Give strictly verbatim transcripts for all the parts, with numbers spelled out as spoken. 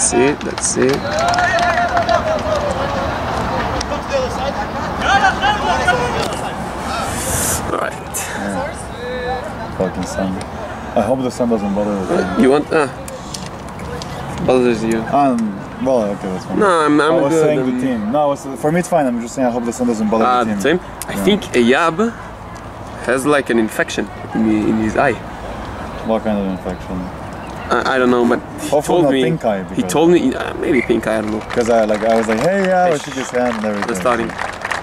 That's it, that's it. Alright. Yeah. Fucking sun. I hope the sun doesn't bother us. You want? Ah. Bothers you. Um, well, okay, that's fine. No, I'm, I'm I was good. saying I'm... the team. No, was, for me it's fine. I'm just saying I hope the sun doesn't bother Ah, the team. the team? I yeah. think Eyab has like an infection in, the, in his eye. What kind of infection? I, I don't know, but he Hopefully told not me. pink eye. He told me uh, maybe pink eye. I don't know. Because I like I was like, hey, yeah, I shook his hand and everything. The starting.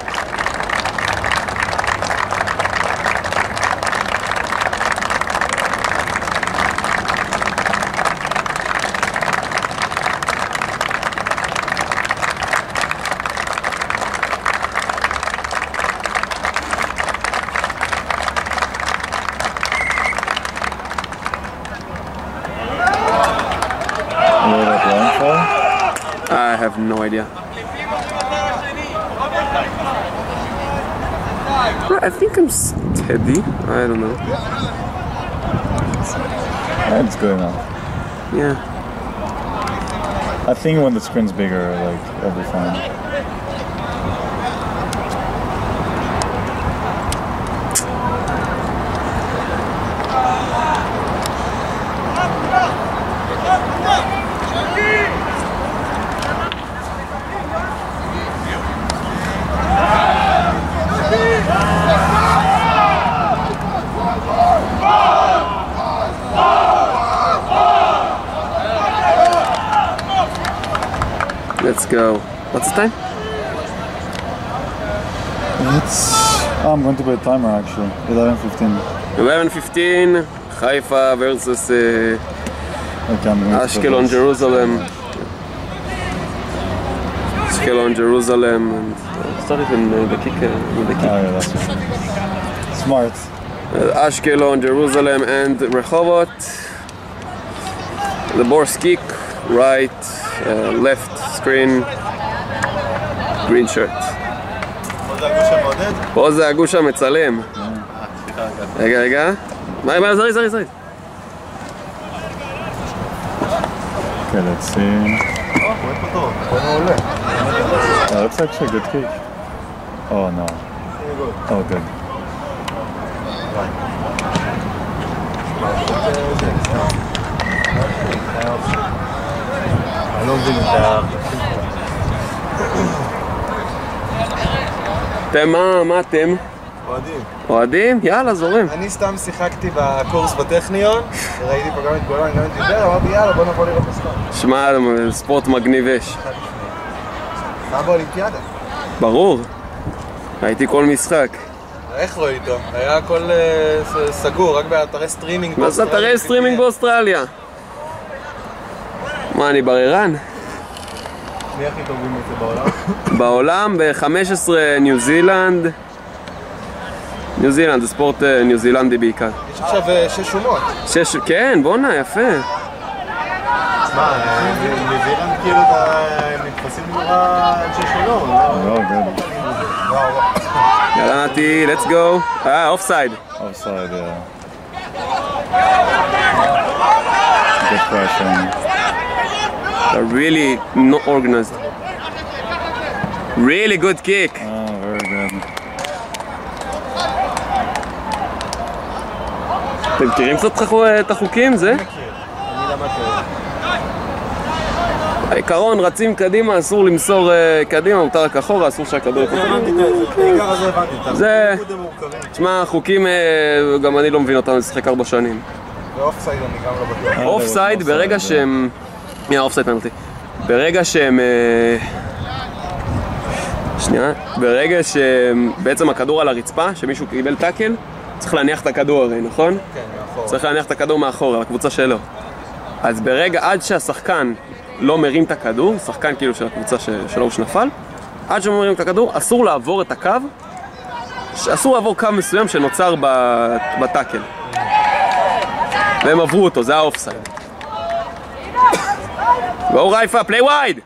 I have no idea. I think I'm steady. I don't know. That's good enough. Yeah. I think when the screen's bigger, like, it'll be fine. Let's go. What's the time? It's... Oh, I'm going to be a timer actually. eleven fifteen. eleven fifteen. Haifa versus uh, okay, I'm going Ashkelon, to Jerusalem. Ashkelon, Jerusalem, and uh, started in uh, the kick. Uh, with the kick. Oh yeah, that's right. Smart. Uh, Ashkelon, Jerusalem, and Rehovot. The Boris kick, right, uh, left screen, green shirt. פה זה הגוש המצלם. רגע, רגע. מה, מה, זרי, זרי, זרי. Okay, let's see. Oh, that's actually a good kick. Oh no. Oh, good. I don't think that. אתם, מה, מה אתם? אוהדים. אוהדים? יאללה, זורם. אני סתם שיחקתי בקורס בטכניון, ראיתי פה גם את גולן, גם את דיבר, אמרתי יאללה בוא נבוא לראות משחק. שמע, ספורט מגניב אש. מה באולימפיאדה? ברור. ראיתי כל משחק. איך רואה איתו? היה הכל סגור, רק באתרי סטרימינג מה זה אתרי סטרימינג באוסטרליה? מה, אני בררן? מי הכי טובים את זה בעולם? בעולם ב-חמש עשרה ניו זילנד. ניו זילנד, זה ספורט ניו זילנדי בעיקר. יש עכשיו שש שומות. שש, כן, בונה, יפה. מה, ניו זילנד כאילו הם נתפסים נורא אנשי שלום, לא? Oh, good. יאללה נתי, let's go. אה, אופסייד. Offside, yeah. Good pressure. They're really not organized. Really good kick. Oh, very good. אתם מכירים קצת את החוקים, זה? אני מכיר, אני למדתי. העיקרון, רצים קדימה, אסור למסור קדימה, מותר רק אחורה, אסור שהכדור יפתח. הבנתי את זה, בעיקר הזה הבנתי את זה. זה... המיקוד המורכבים. תשמע, החוקים, גם אני לא מבין אותם, אני משחק ארבע שנים. ואופסייד אני גם לא בטוח. אופסייד, ברגע שהם... יא, אופסייד פנלטי. ברגע שהם... שנייה. ברגע שבעצם הכדור על הרצפה, שמישהו קיבל טאקל, צריך להניח את הכדור הרי, נכון? כן, מאחורה. צריך להניח את הכדור מאחורה, לקבוצה שלו. אז ברגע, עד שהשחקן לא מרים את הכדור, שחקן כאילו של הקבוצה שלו שנפל, עד שהוא מרים את הכדור, אסור לעבור את הקו, אסור לעבור קו מסוים שנוצר בטאקל. והם עברו אותו, זה האופסייד. Go Haifa, play wide!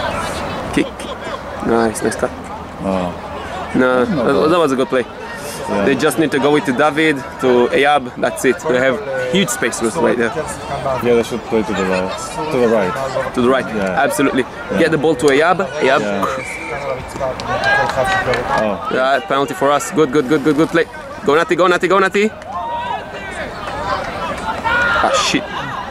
Kick. Nice, nice cut. Oh. No, that was a good play. Yeah. They just need to go with to David, to Ayab, that's it. They have huge spaces right there. Yeah, they should play to the right. To the right. To the right, Yeah. absolutely. Get the ball to Ayab, Ayab. Yeah. Oh. Yeah, penalty for us. Good, good, good, good, good play. Go Nati, go Nati, go Nati. Ah, shit.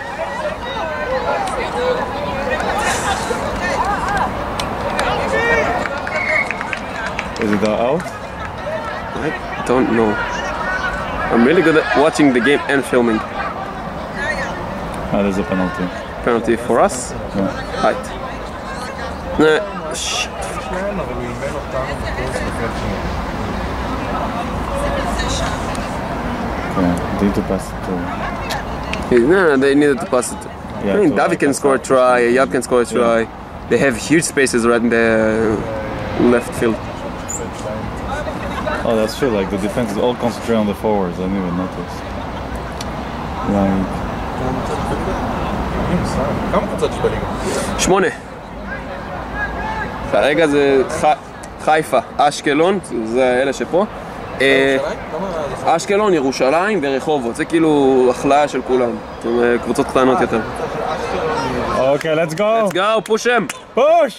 Is it uh, out? I don't know. I'm really good at watching the game and filming. Ah, there's a penalty. Penalty for us. Yeah. Right. Nah, shit. כן, אבל הוא אימן אותנו בקורס בחלק שני. Okay. They need to pass it to. No, no, they needed to pass it. Yeah, I mean, to David like can us score a out. try, Ayab can score a try. They have huge spaces right in the left field. Oh, that's true. Like the defense is all concentrated on the forwards. I didn't even notice. Like, כמה קבוצות יש בליגה? שמונה. כרגע זה ח- חיפה, אשקלון, זה אלה שפה. אה, אשקלון, ירושלים ורחובות, זה כאילו הכלאה של כולם. זאת אומרת, קבוצות קטנות יותר. okay, let's go. Let's go, push them! Push.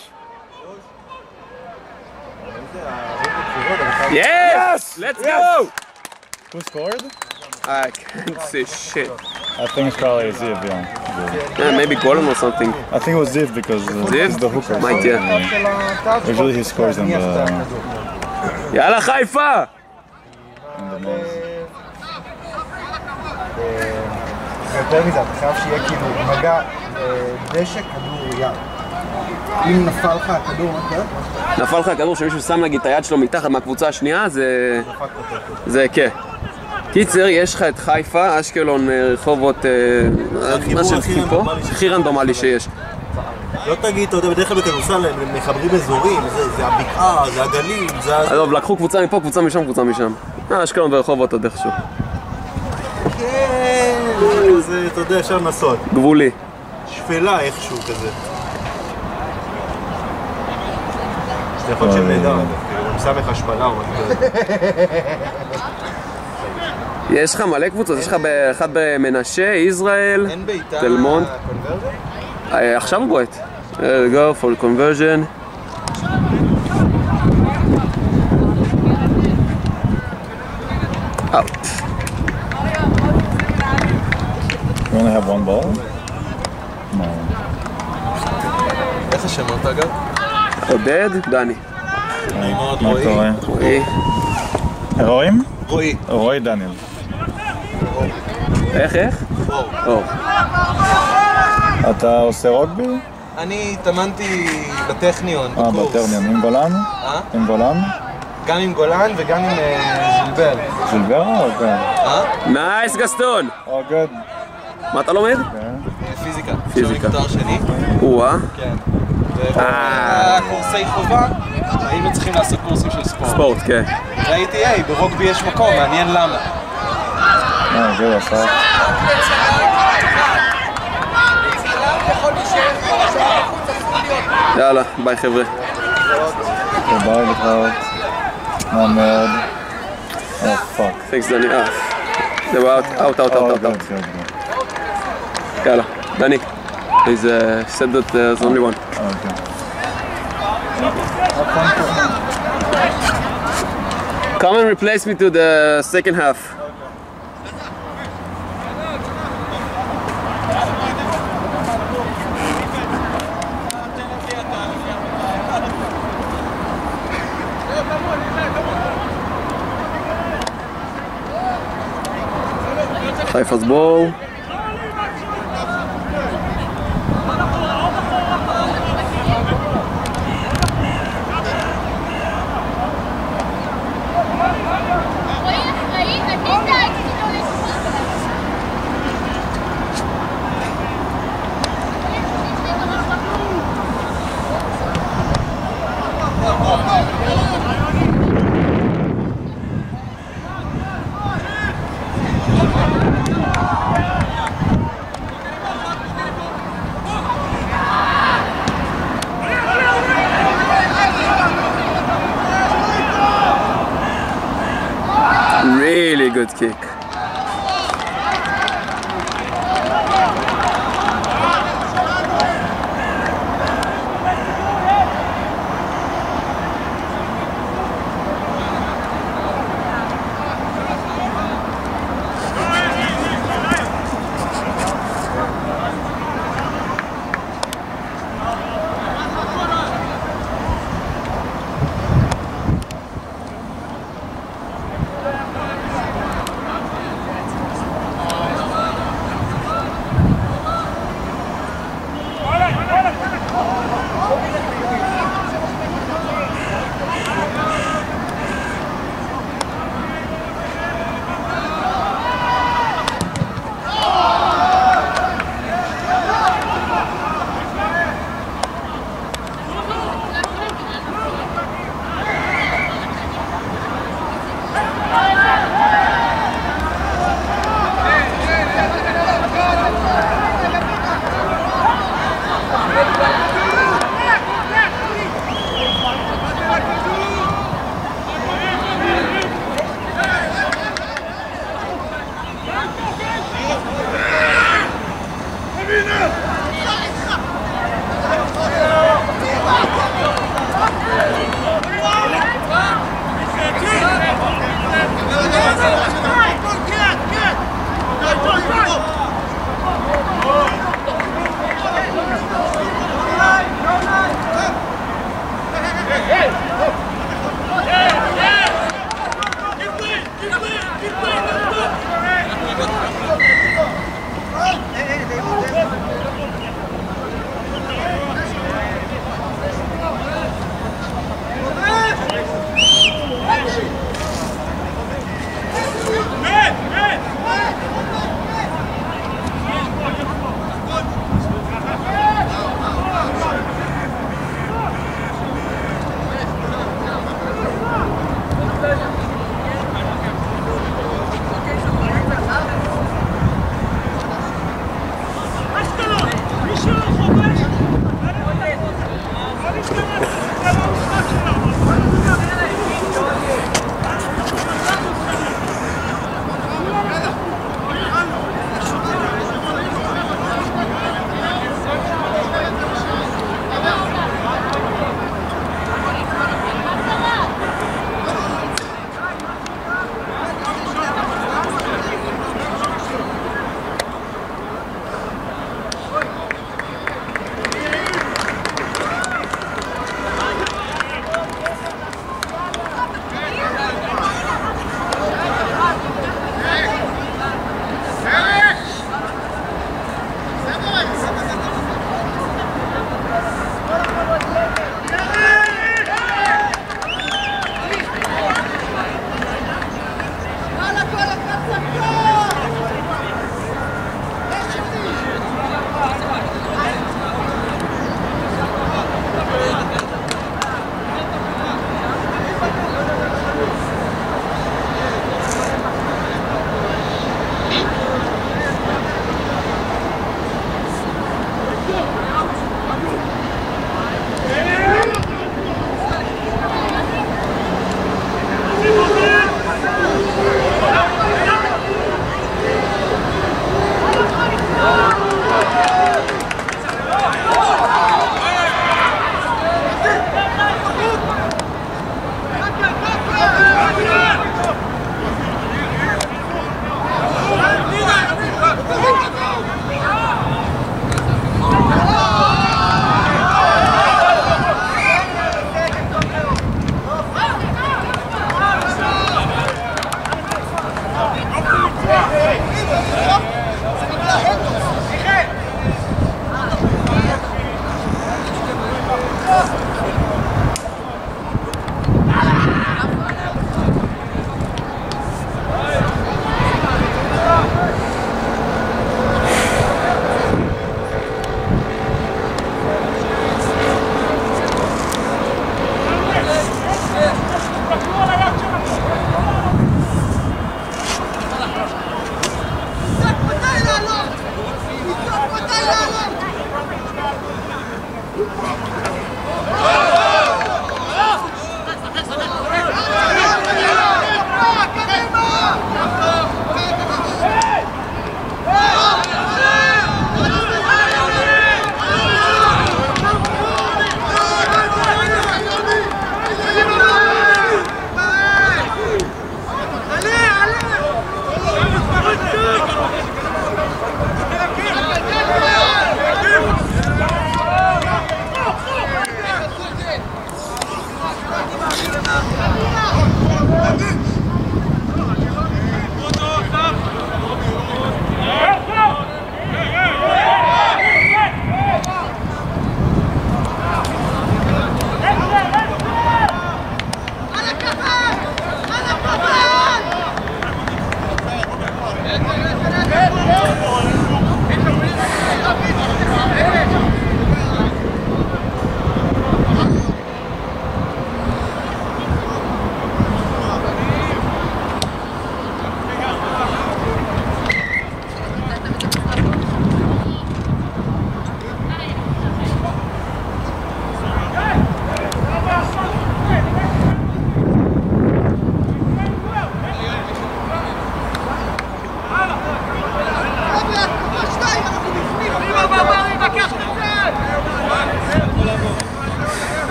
Yes! Let's go! Who scored? I can't say shit. I think it's probably Ziv. Yeah. Yeah, maybe Golem or something. I think it was Ziv because uh, Ziv? he's the hooker. Might, so, yeah. uh, Usually he scores in the יאללה חיפה! in the nose. יותר מזה, אתה חייב שיהיה כאילו מגע דשא, כדור יד. אם נפל לך הכדור, מה קרה? נפל לך הכדור שמישהו שם נגיד את היד שלו מתחת מהקבוצה השנייה, זה... זה כן. קיצר, יש לך את חיפה, אשקלון, רחובות, מה שצריכים פה, הכי רנדומלי שיש. לא תגיד, אתה יודע, בדרך כלל בכדורסל הם מחברים אזורים, זה הבקעה, זה הגליל, זה... עזוב, לקחו קבוצה מפה, קבוצה משם, קבוצה משם. אשקלון ורחובות עוד איכשהו. כן, זה, אתה יודע, אפשר לנסות. גבולי. שפלה איכשהו כזה. זה יכול להיות שם נהדר, הוא סמך השפלה או משהו כזה. יש לך מלא קבוצות, יש לך אחד במנשה, ישראל, תל מונד. עכשיו הוא בועט. There we go for conversion. Out. You only have one ball? No. איך השמות אגב? עודד, דני. מה קורה? רועי. רואים? רועי. רועי דניאל. איך, איך? אור. אתה עושה רוגבי? אני התאמנתי בטכניון, אה, בקורס. בטרניון. עם גולן? אה? עם גולן? גם עם גולן וגם עם אה, זילבר. זילברה? אוקיי. אה? נייס גסטון! או גוד. מה אתה לומד? אה, פיזיקה. פיזיקה. עכשיו אני בתואר שני. או-אה. כן. אה. קורסי חובה, היינו צריכים לעשות קורסים של ספורט. ספורט, כן. ראיתי, היי, ברוגבי יש מקום, מעניין למה. אה, גוד עשה. יאללה, ביי חבר'ה. ביי להתראות. מה מאוד. או פאק. Thanks דני. אה. זהו, אאוט, אאוט, אאוט, או אאוט, גוד, אאוט. גוד, גוד. יאללה, דני. Please uh, said that uh, there's only one. אוקיי. Come and replace me to the second half. Haifa's ball. קיק.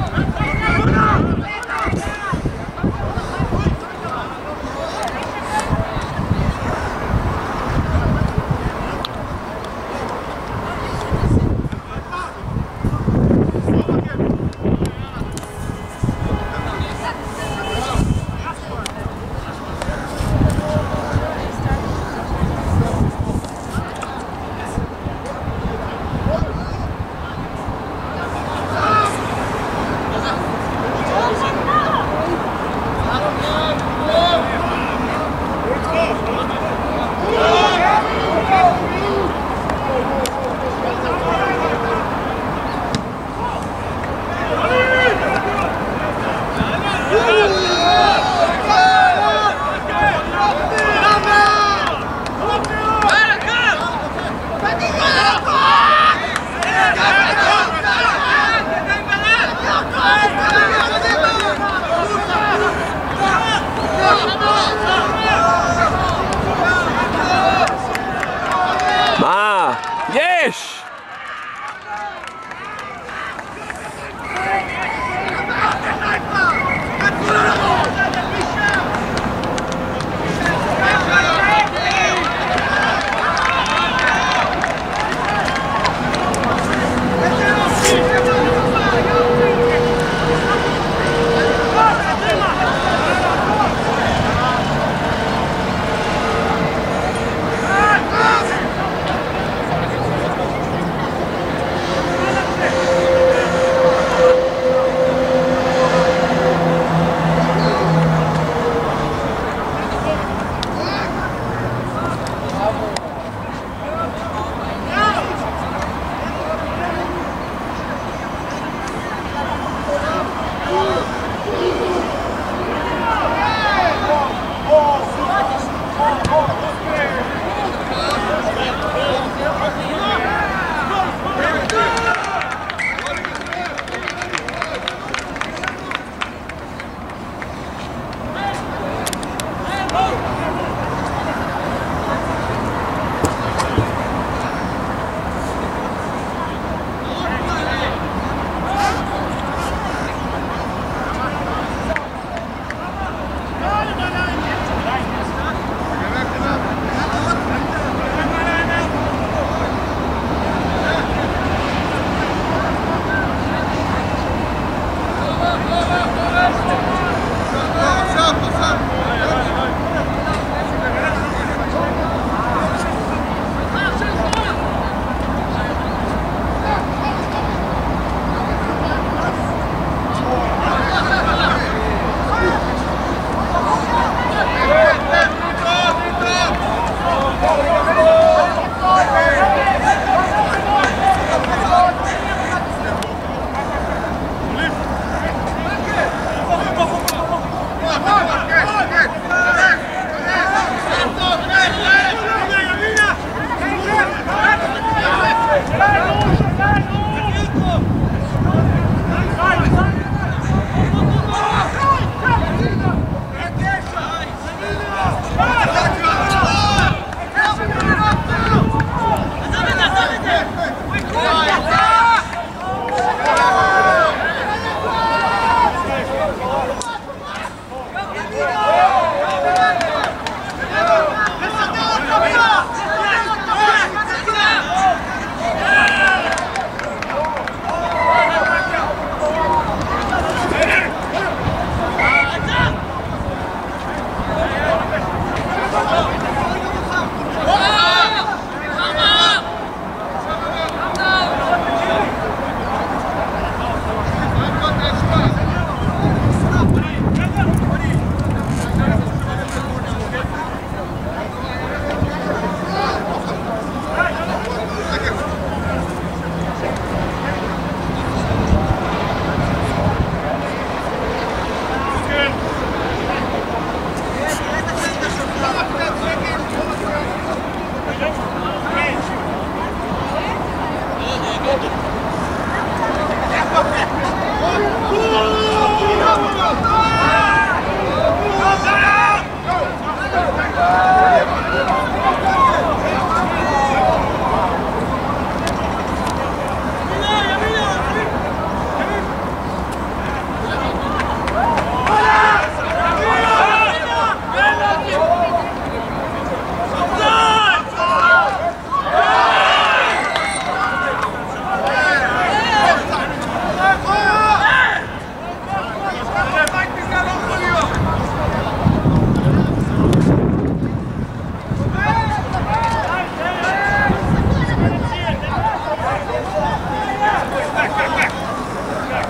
מה? יש! Let's go!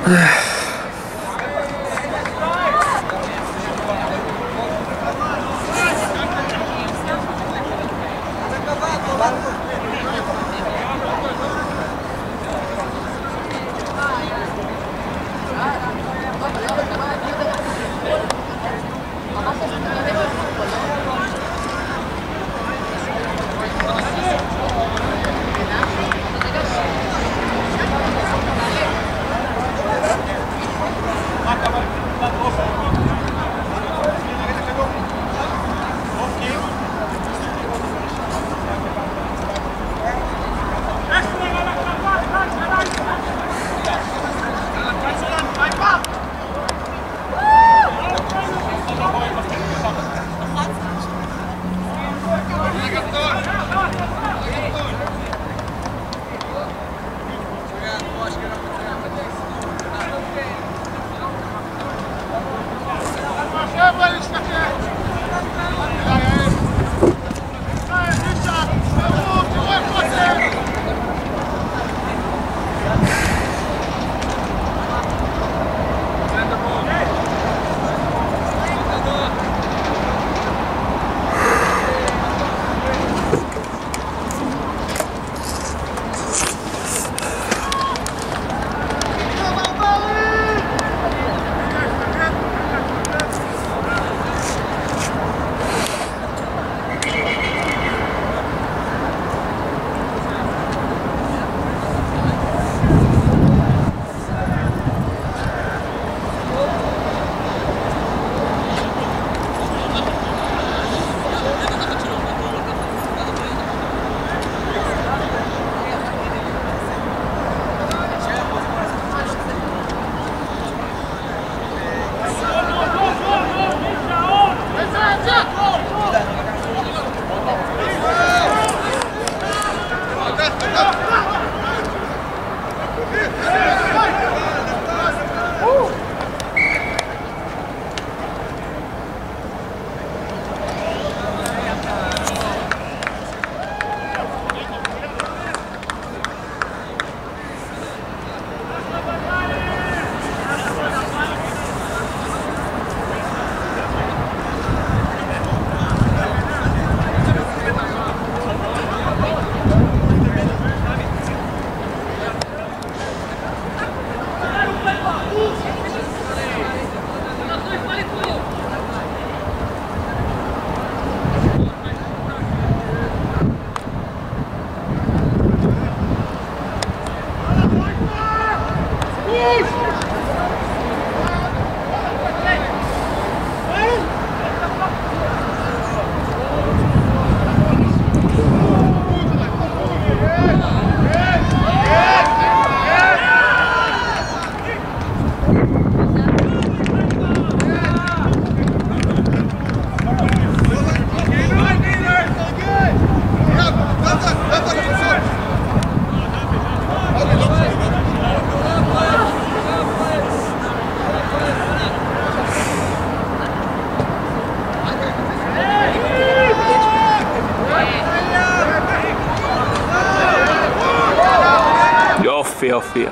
יופי, יופי.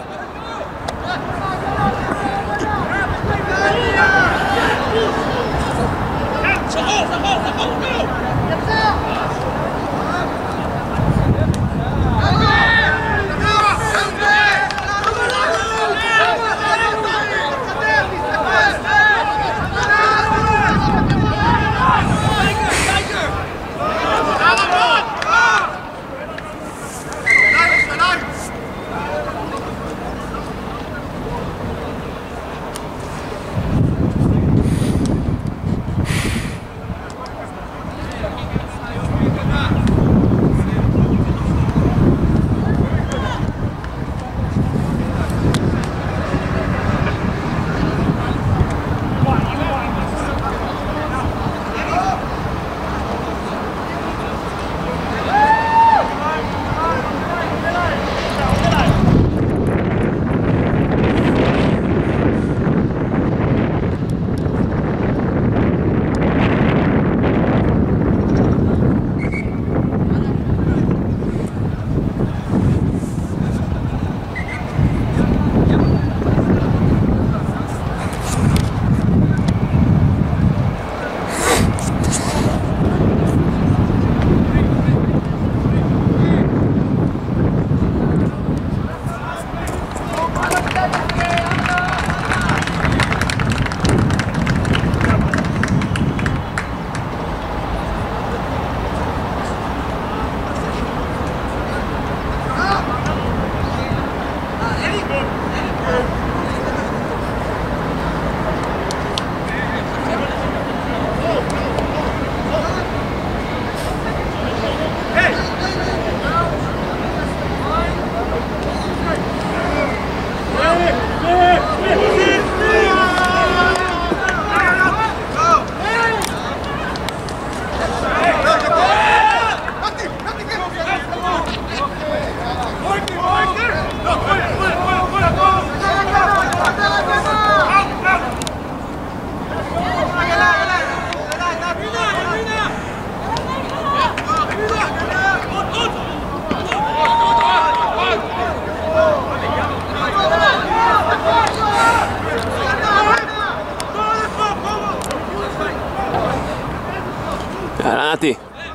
יאללה, נתי.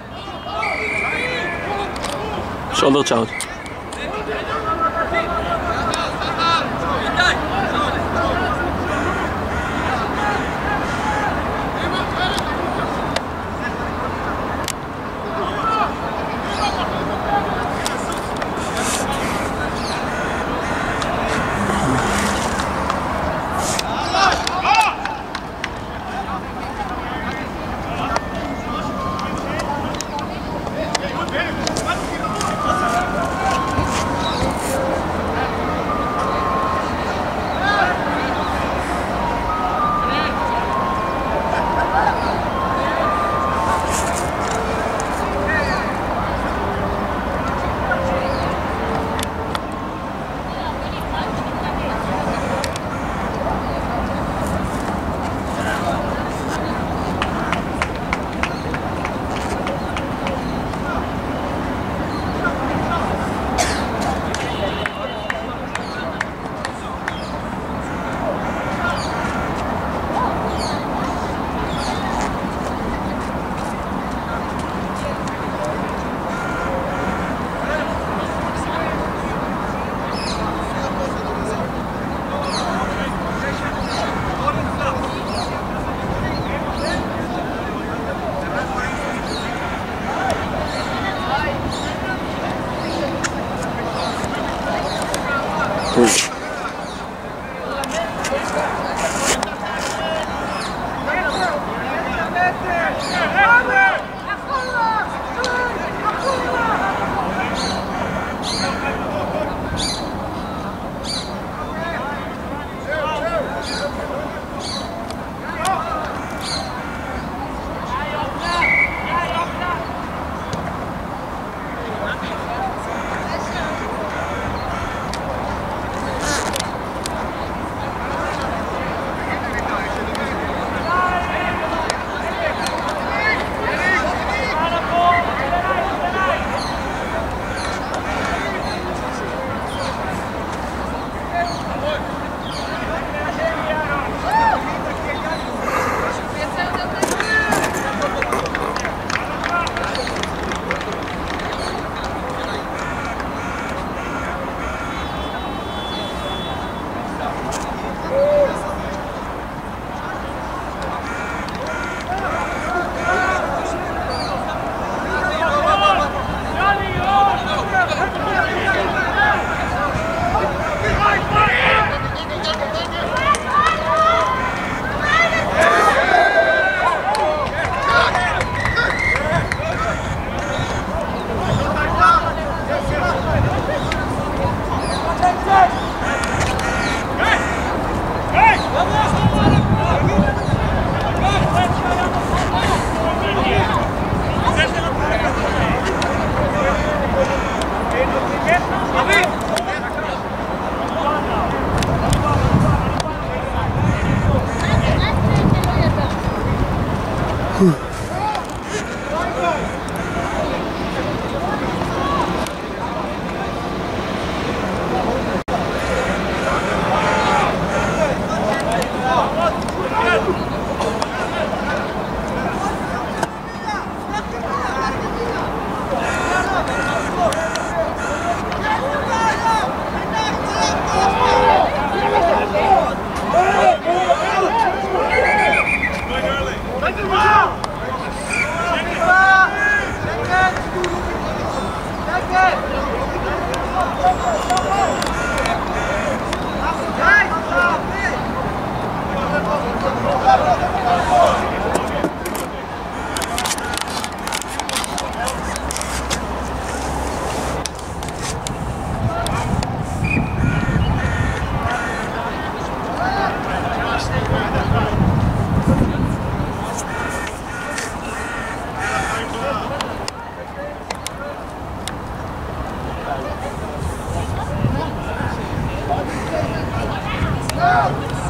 shoulder charge.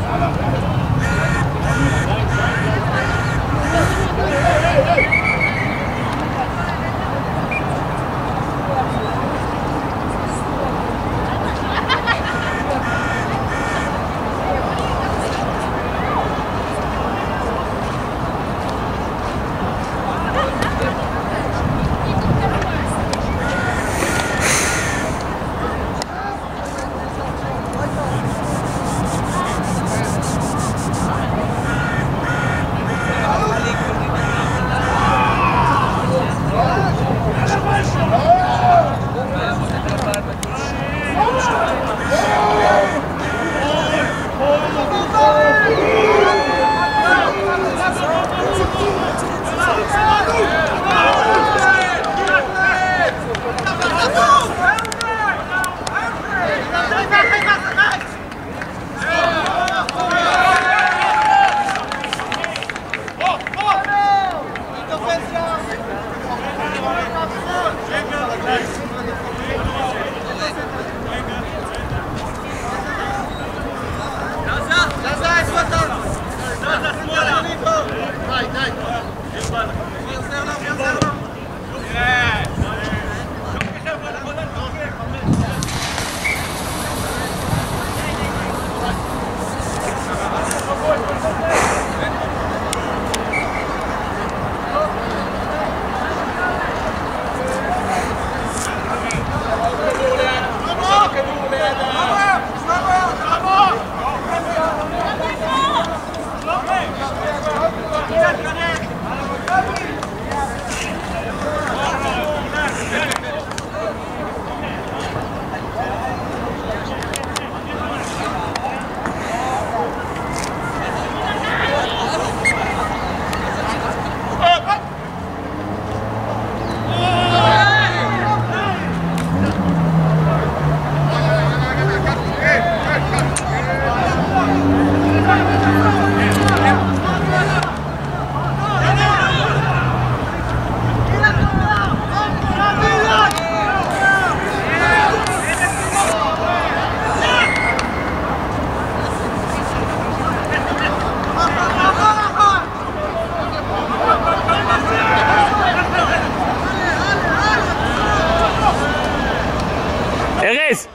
ארז!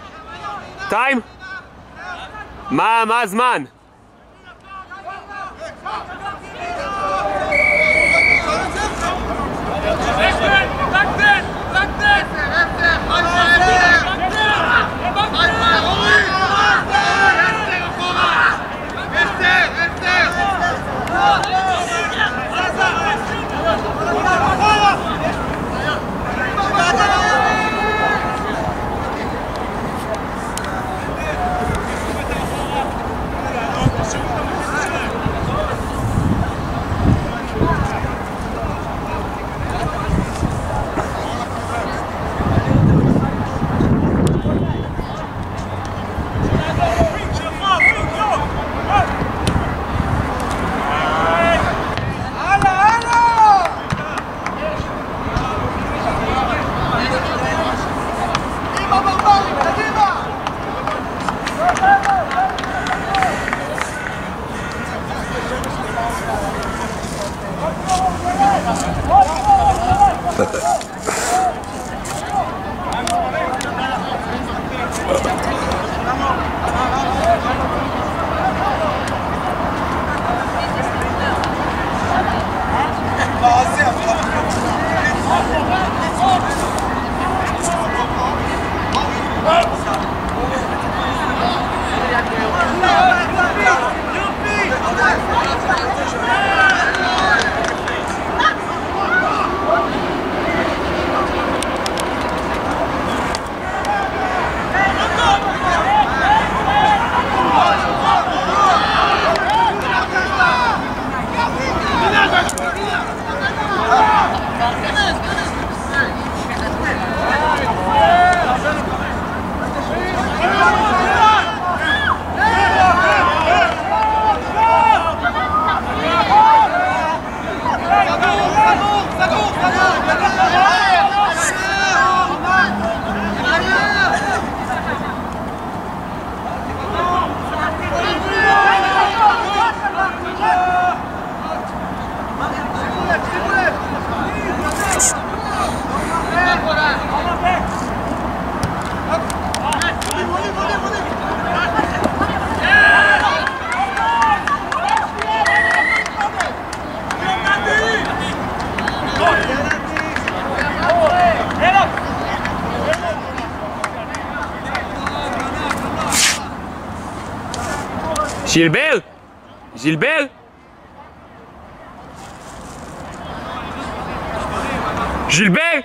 טיים! מה, מה הזמן? ז'ילבר! ז'ילבר! ז'ילבר!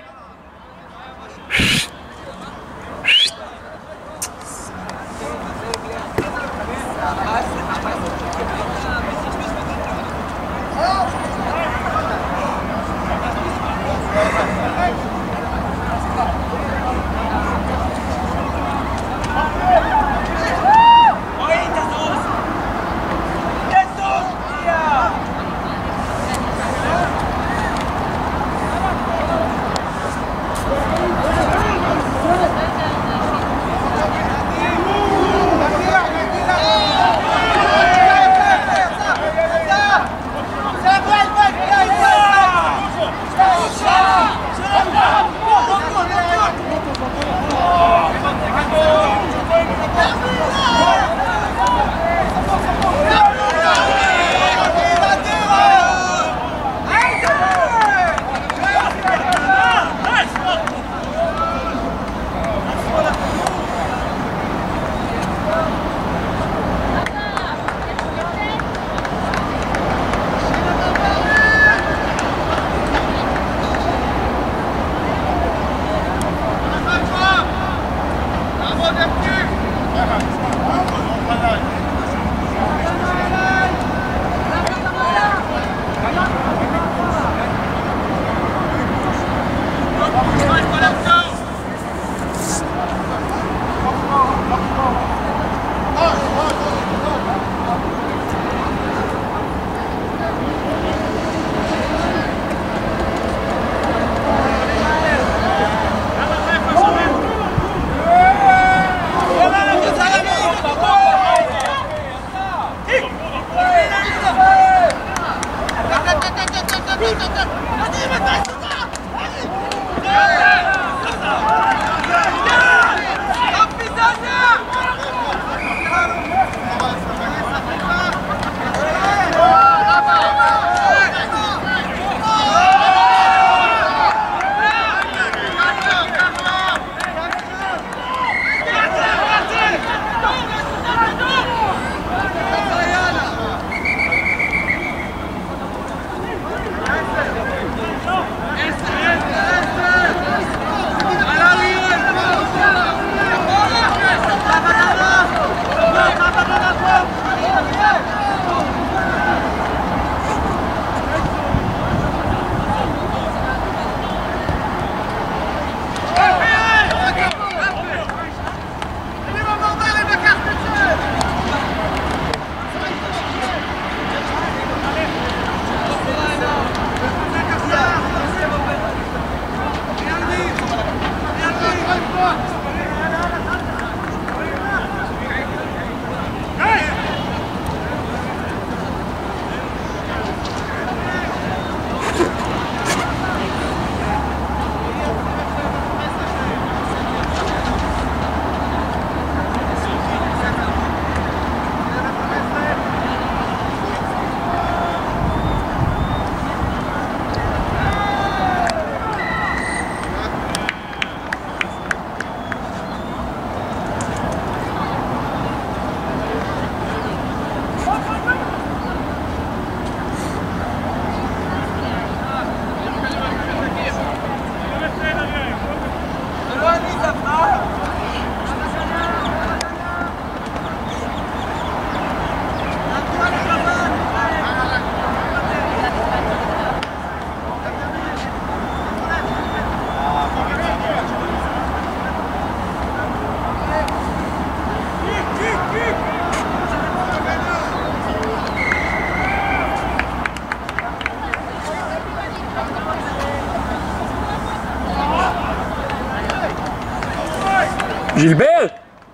ז'ילבר!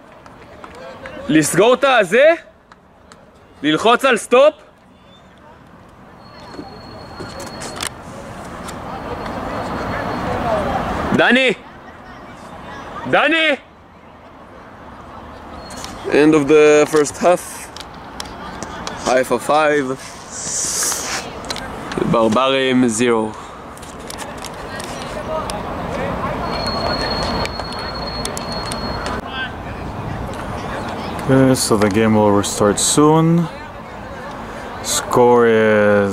לסגור את הזה? ללחוץ על סטופ? דני! דני! End of the first half. Haifa five. ברברים zero. Okay, so the game will restart soon. Score is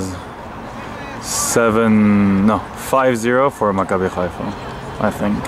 seven, no, five zero for Maccabi Haifa, I think.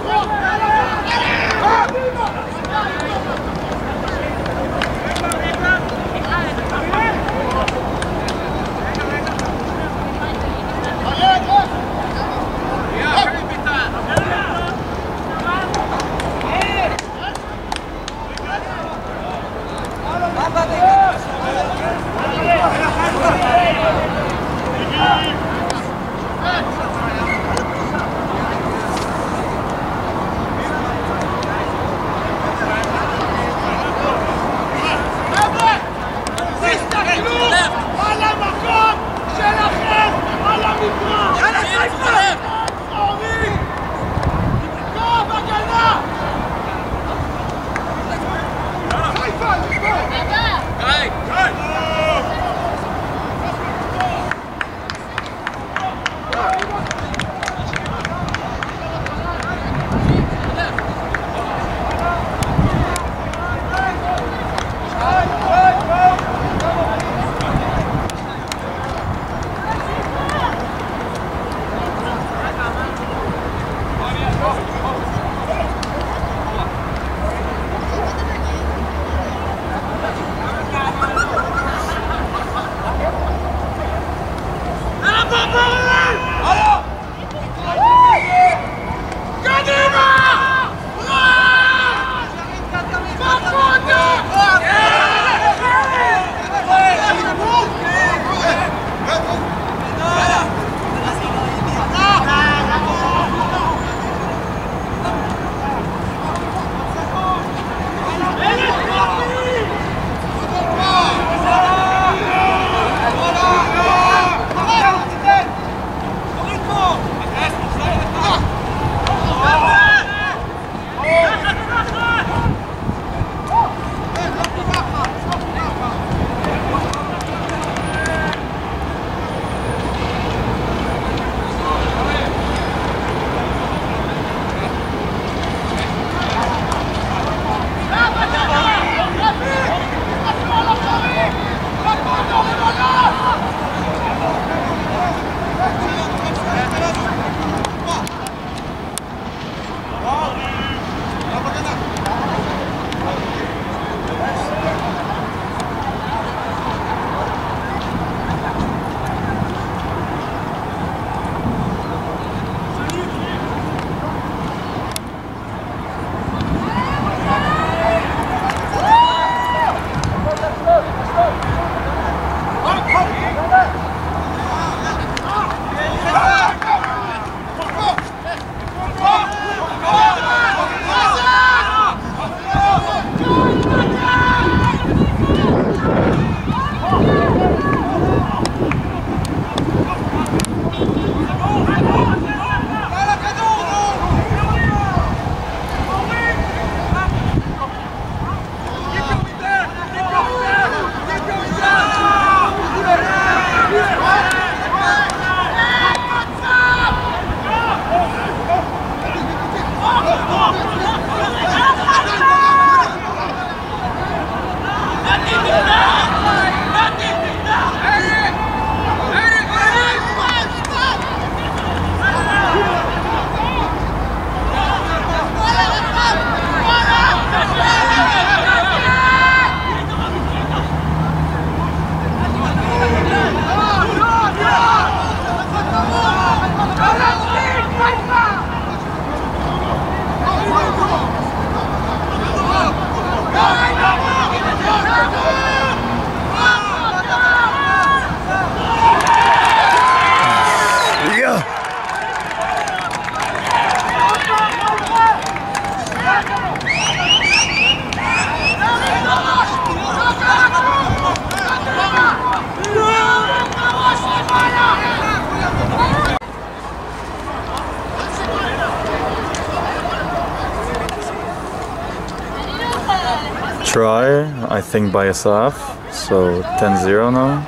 Try, I think by Asaf, so ten zero now.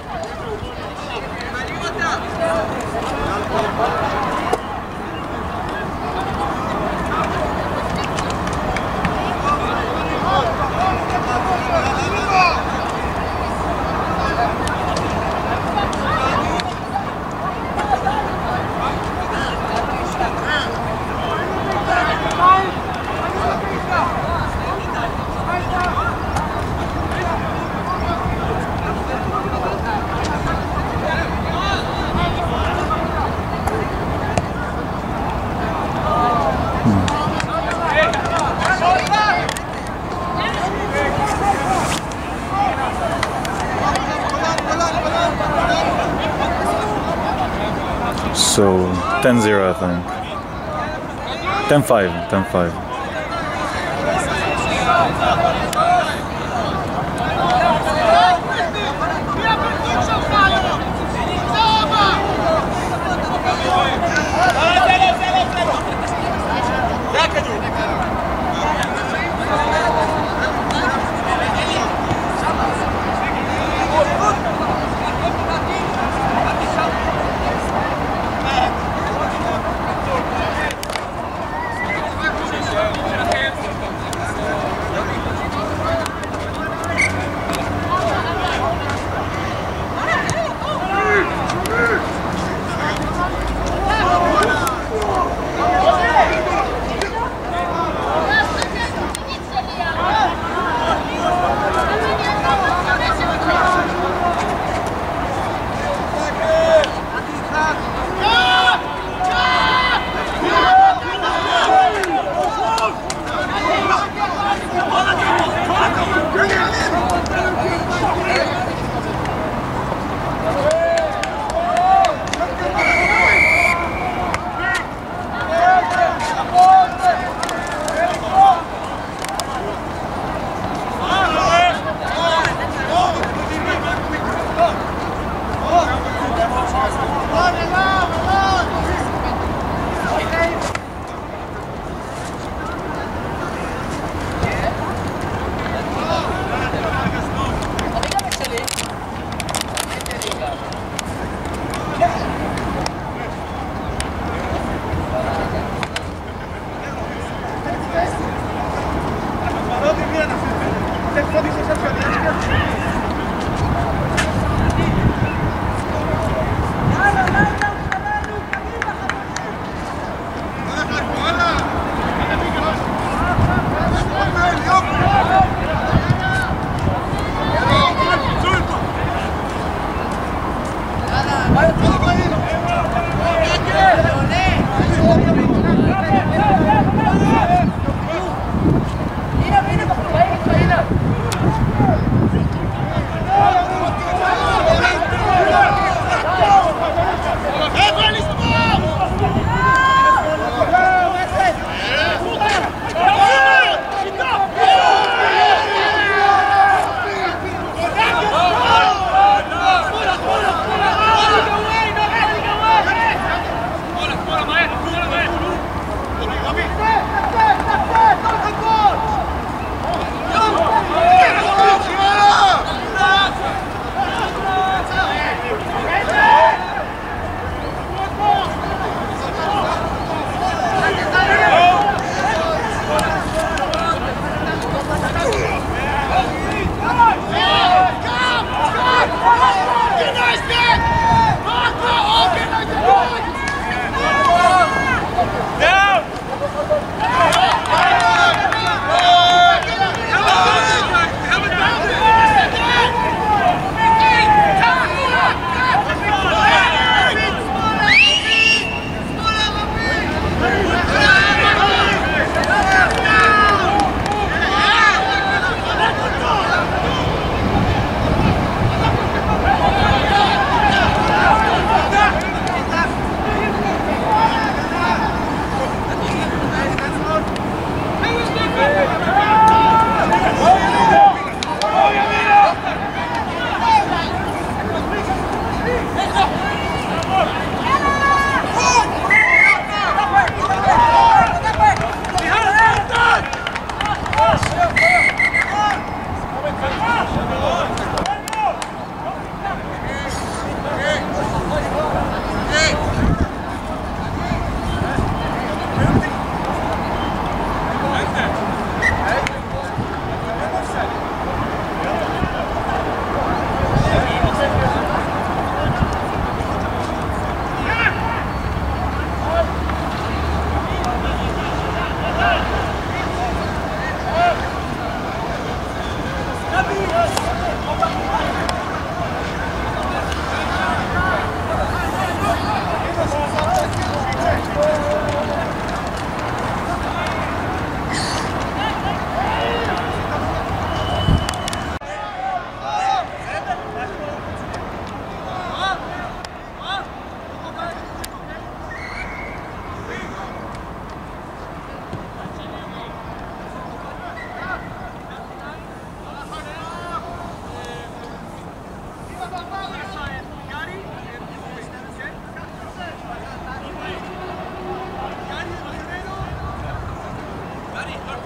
So ten zero, I think. ten five, ten five.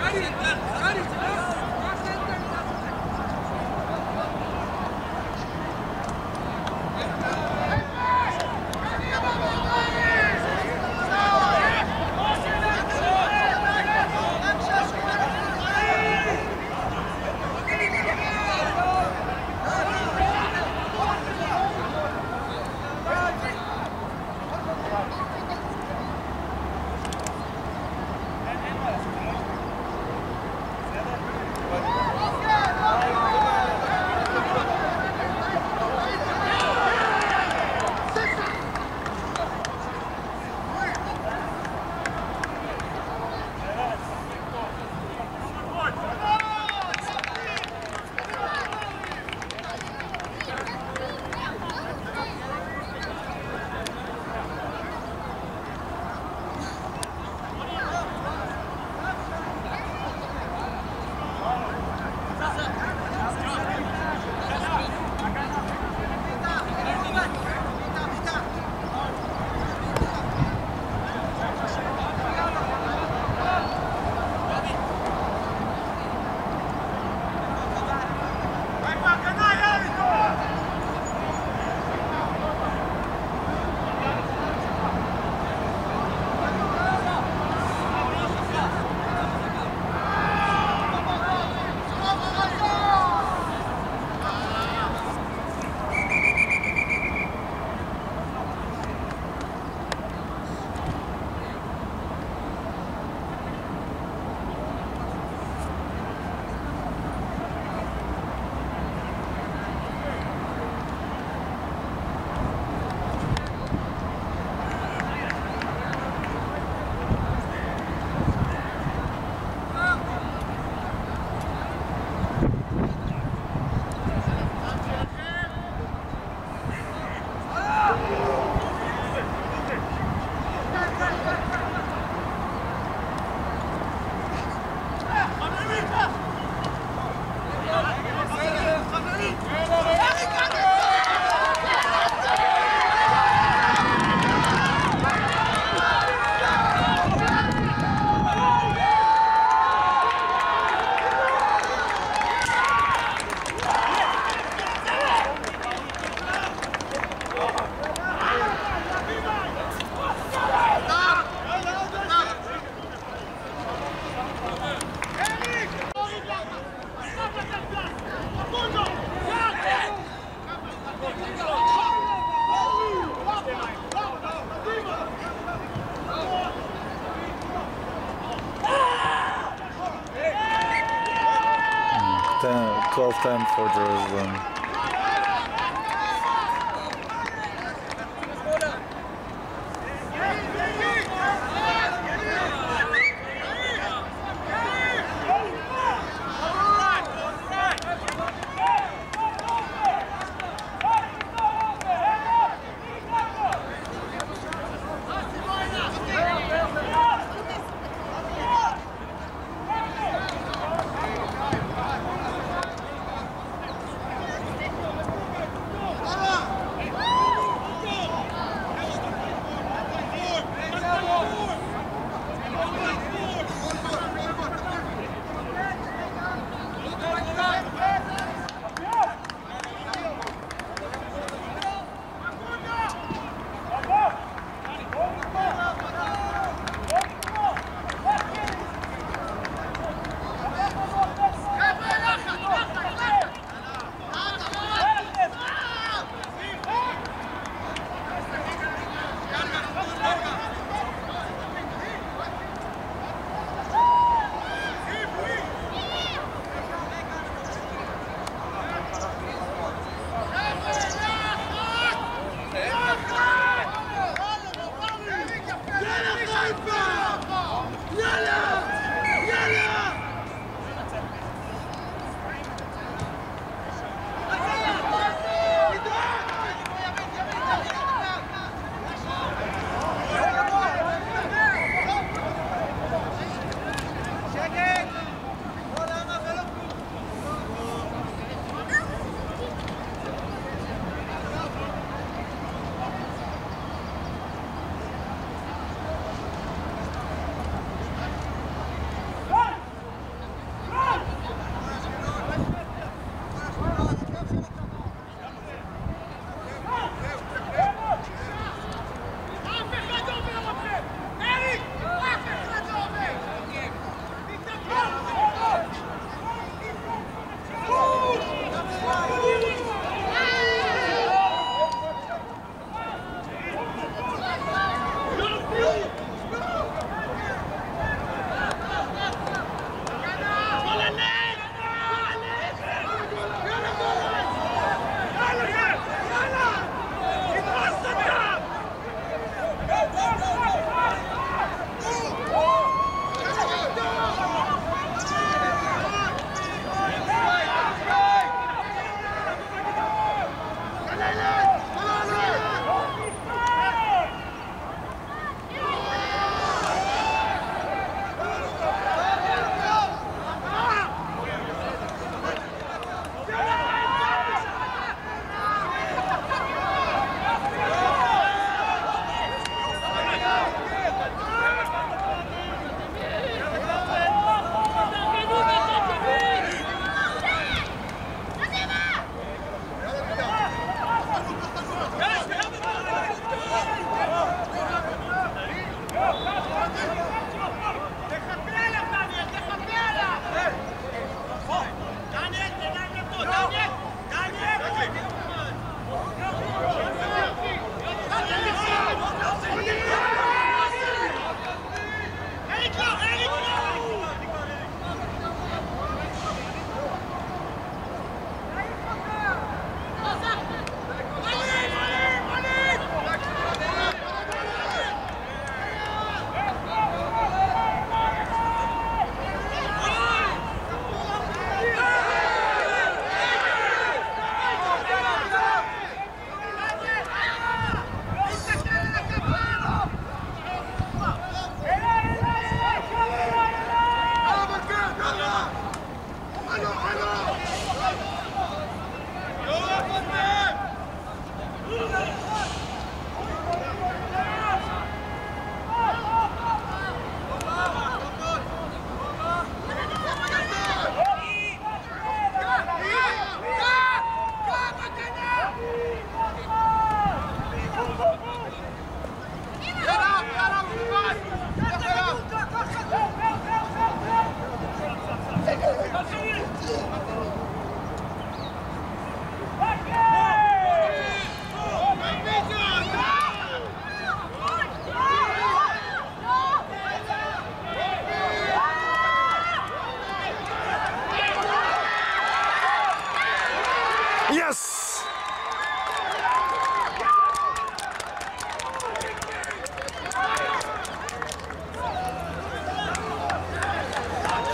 twelve ten for Jerusalem.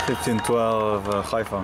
fifteen twelve uh, Haifa.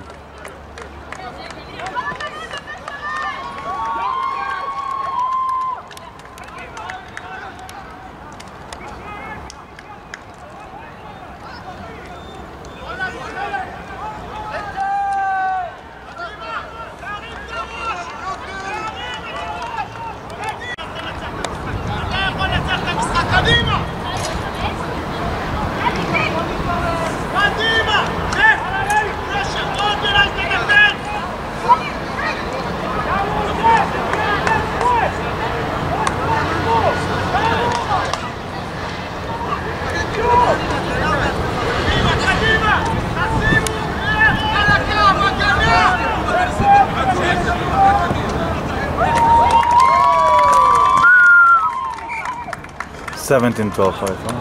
seventeen twelve Haifa.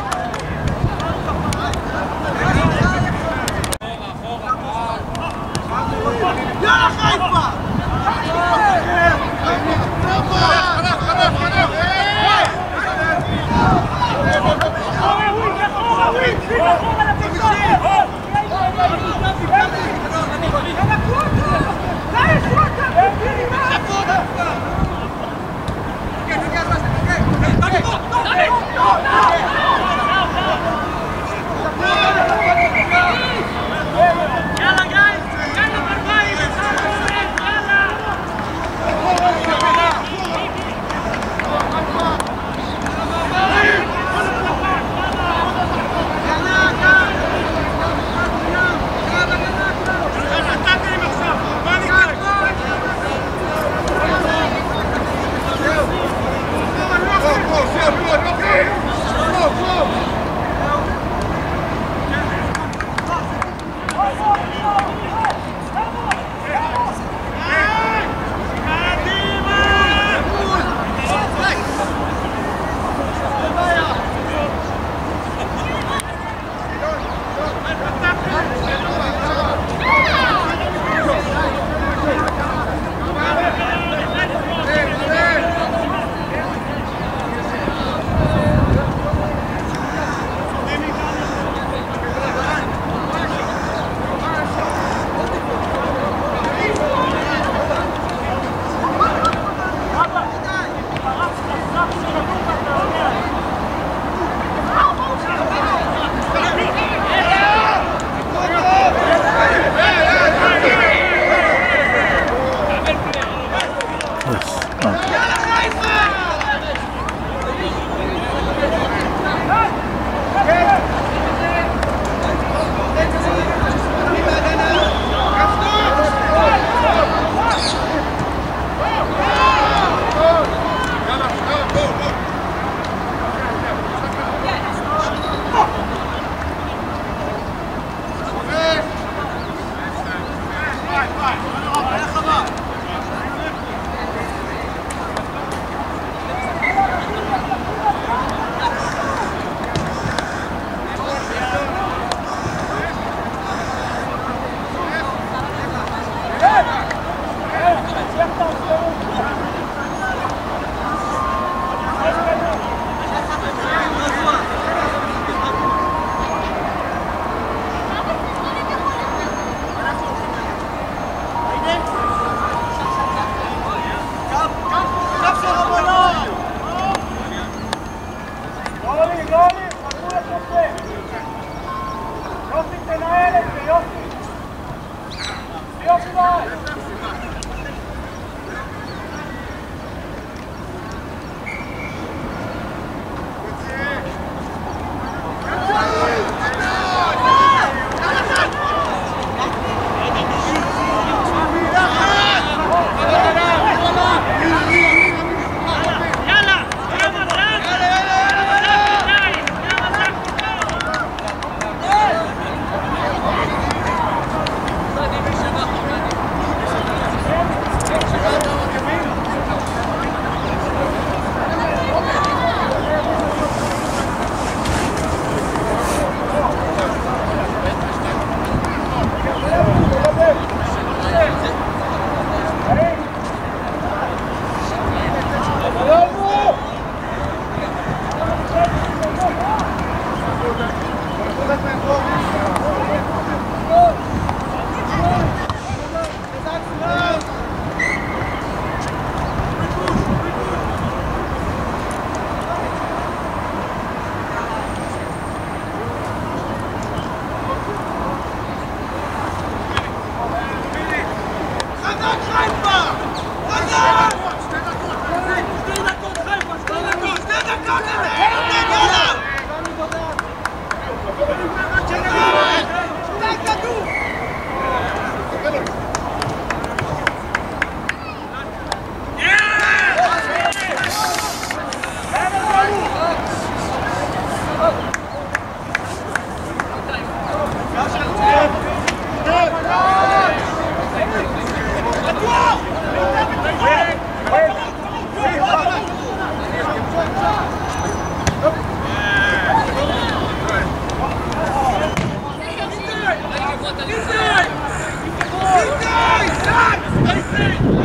Inside! Inside!